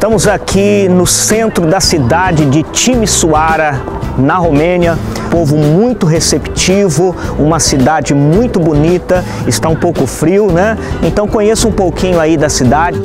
Estamos aqui no centro da cidade de Timișoara, na Romênia. Povo muito receptivo, uma cidade muito bonita, está um pouco frio, né? Então conheça um pouquinho aí da cidade.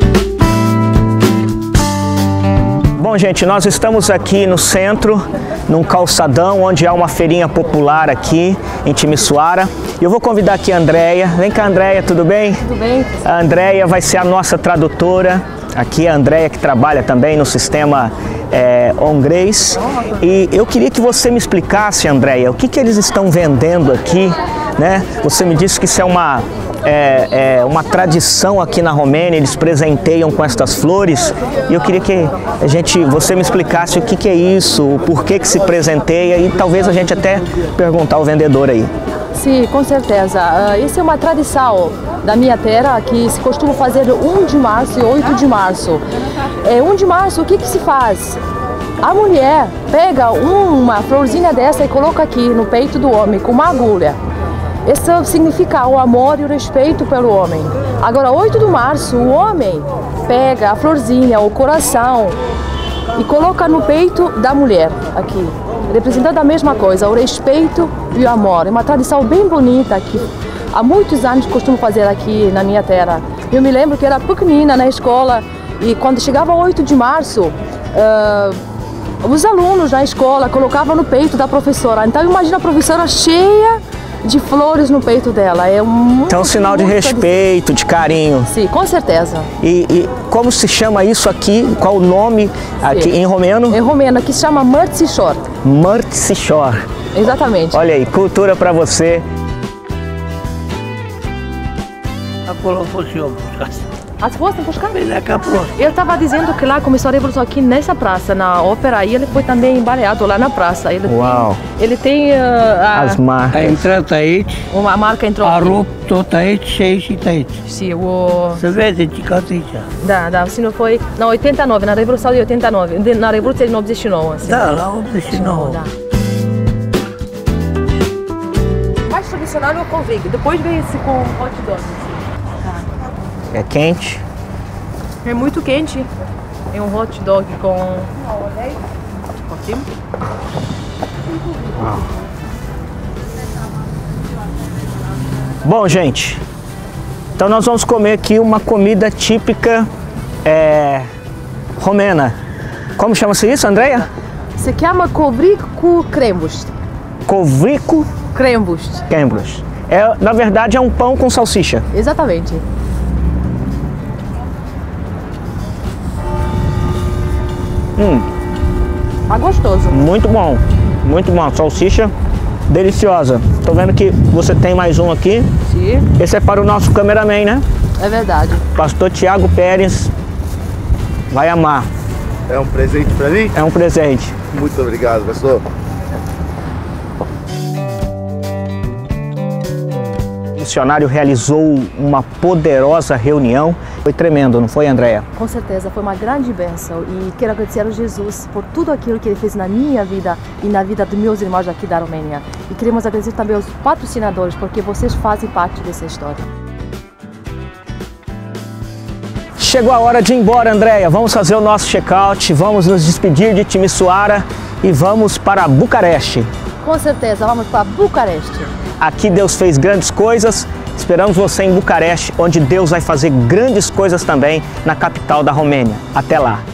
Bom, gente, nós estamos aqui no centro, num calçadão, onde há uma feirinha popular aqui em Timișoara. Eu vou convidar aqui a Andréia. Vem cá, Andréia, tudo bem? Tudo bem. A Andréia vai ser a nossa tradutora. Aqui a Andréia, que trabalha também no sistema Hongrês. E eu queria que você me explicasse, Andréia, o que eles estão vendendo aqui, né? Você me disse que isso é uma tradição aqui na Romênia, eles presenteiam com estas flores, e eu queria que você me explicasse o que é isso, o porquê que se presenteia, e talvez a gente até perguntar ao vendedor aí. Sim, com certeza. Isso é uma tradição da minha terra que se costuma fazer 1 de março e 8 de março. 1 de março, o que se faz? A mulher pega uma florzinha dessa e coloca aqui no peito do homem com uma agulha. Isso significa o amor e o respeito pelo homem. Agora, 8 de março, o homem pega a florzinha, o coração, e coloca no peito da mulher, aqui, representando a mesma coisa, o respeito e o amor. É uma tradição bem bonita que há muitos anos costumo fazer aqui na minha terra. Eu me lembro que era pequenina na escola e quando chegava 8 de março, os alunos na escola colocavam no peito da professora. Então imagina a professora cheia de flores no peito dela. Então, um sinal de respeito, de carinho. Sim, com certeza. E como se chama isso aqui? Qual o nome aqui em romeno? Em romeno, aqui se chama Mărțișor. Mărțișor. Exatamente. Olha aí, cultura para você. Ați fost în Pușcani? Ele estava dizendo que lá começou a revolução aqui nessa praça, na ópera, e ele foi também embaleado lá na praça. Ele tem as marcas. A intrat aici, uma marca entrou. A rupt tot aici și aici și aici. Sim, Se vede cicatrița. Da, sino foi na 89, na Revolução de 89, na Revoluție din 89. Assim. Da, la 89. Da. Mais tradicional é o convig, depois vem esse com hot dog. É quente? É muito quente. É um hot dog com... Bom, gente, então nós vamos comer aqui uma comida típica romena. Como chama-se isso, Andréia? Se chama covric cu crembust. Covrico crembust. Crembust. Na verdade, é um pão com salsicha. Exatamente. Tá gostoso. Muito bom, salsicha deliciosa. Tô vendo que você tem mais um aqui. Sim. Esse é para o nosso cameraman, né? É verdade. Pastor Tiago Pérez vai amar. É um presente para mim? É um presente. Muito obrigado, pastor. O missionário realizou uma poderosa reunião. Foi tremendo, não foi, Andréia? Com certeza, foi uma grande bênção e quero agradecer a Jesus por tudo aquilo que Ele fez na minha vida e na vida dos meus irmãos aqui da Romênia. E queremos agradecer também aos patrocinadores, porque vocês fazem parte dessa história. Chegou a hora de ir embora, Andréia. Vamos fazer o nosso check-out, vamos nos despedir de Timișoara e vamos para Bucareste. Com certeza, vamos para Bucareste. Aqui Deus fez grandes coisas. Esperamos você em Bucareste, onde Deus vai fazer grandes coisas também na capital da Romênia. Até lá!